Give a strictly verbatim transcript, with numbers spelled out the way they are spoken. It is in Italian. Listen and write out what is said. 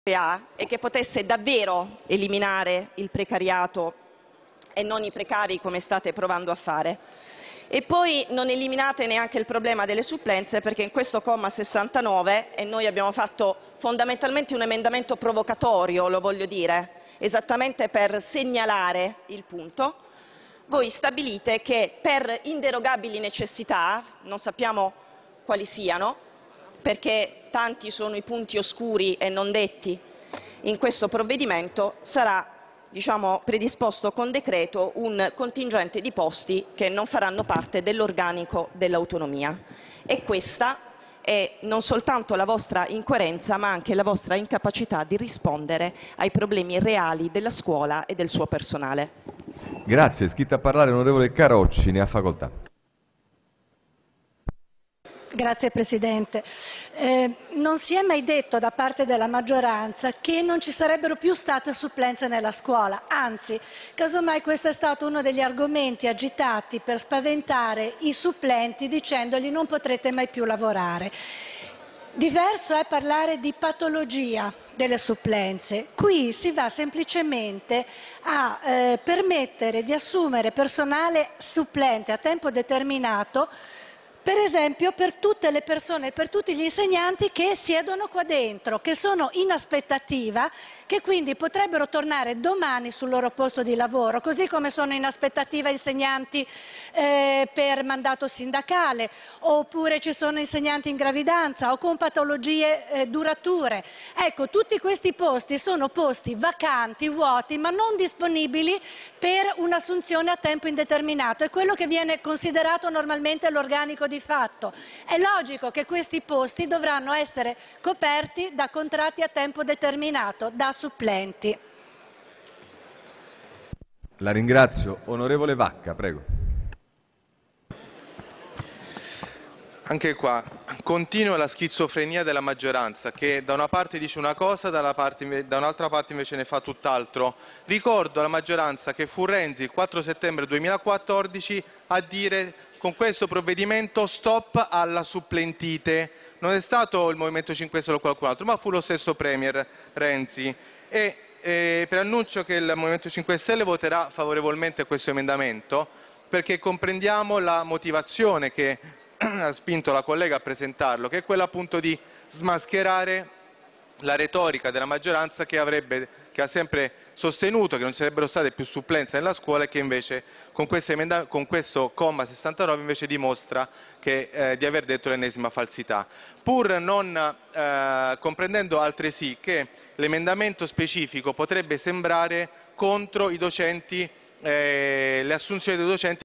ha e che potesse davvero eliminare il precariato e non i precari come state provando a fare. E poi non eliminate neanche il problema delle supplenze, perché in questo comma sessantanove, e noi abbiamo fatto fondamentalmente un emendamento provocatorio, lo voglio dire, esattamente per segnalare il punto, voi stabilite che per inderogabili necessità, non sappiamo quali siano, perché tanti sono i punti oscuri e non detti in questo provvedimento, sarà diciamo, predisposto con decreto un contingente di posti che non faranno parte dell'organico dell'autonomia. E questa è non soltanto la vostra incoerenza, ma anche la vostra incapacità di rispondere ai problemi reali della scuola e del suo personale. Grazie. È iscritta a parlare l'onorevole Carocci, ne ha facoltà. Grazie Presidente. Eh, non si è mai detto da parte della maggioranza che non ci sarebbero più state supplenze nella scuola, anzi, casomai questo è stato uno degli argomenti agitati per spaventare i supplenti dicendogli non potrete mai più lavorare. Diverso è parlare di patologia delle supplenze. Qui si va semplicemente a eh, permettere di assumere personale supplente a tempo determinato, per esempio per tutte le persone, per tutti gli insegnanti che siedono qua dentro, che sono in aspettativa, che quindi potrebbero tornare domani sul loro posto di lavoro, così come sono in aspettativa insegnanti eh, per mandato sindacale, oppure ci sono insegnanti in gravidanza o con patologie eh, durature. Ecco, tutti questi posti sono posti vacanti, vuoti, ma non disponibili per un'assunzione a tempo indeterminato. È quello che viene considerato normalmente l'organico di fatto. È logico che questi posti dovranno essere coperti da contratti a tempo determinato, da supplenti. La ringrazio. Onorevole Vacca, prego. Anche qua continua la schizofrenia della maggioranza che da una parte dice una cosa, da un'altra parte invece ne fa tutt'altro. Ricordo alla maggioranza che fu Renzi il quattro settembre duemilaquattordici a dire con questo provvedimento stop alla supplentite. Non è stato il Movimento cinque Stelle o qualcun altro, ma fu lo stesso Premier Renzi. E eh, preannuncio che il Movimento cinque Stelle voterà favorevolmente a questo emendamento perché comprendiamo la motivazione che ha spinto la collega a presentarlo, che è quella appunto di smascherare la retorica della maggioranza che, avrebbe, che ha sempre sostenuto che non ci sarebbero state più supplenze nella scuola e che invece con questo, con questo comma sessantanove invece dimostra che, eh, di aver detto l'ennesima falsità. Pur non eh, comprendendo altresì che l'emendamento specifico potrebbe sembrare contro i docenti, eh, le assunzioni dei docenti